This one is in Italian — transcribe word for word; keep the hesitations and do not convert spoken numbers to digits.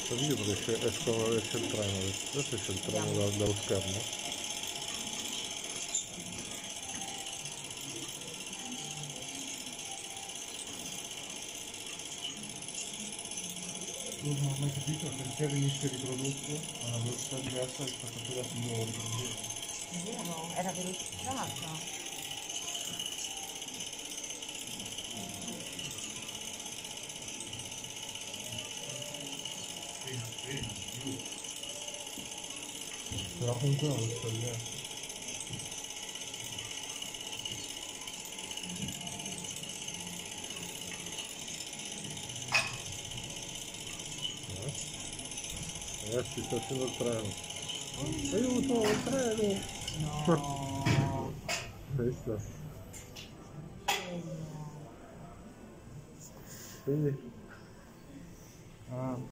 Sto video perché esce- escono, esce il treno adesso. Adesso esce il treno da- dallo schermo. Non ho mai capito perché venisse riprodotto a una velocità diversa rispetto a quella che io riproducevo. È vero, era velocizzata. Appena, appena, giù. Però comunque è una velocità diversa. Ragazzi, sta facendo il treno. Aiuto, il treno! No. Questa. Figlio. Quindi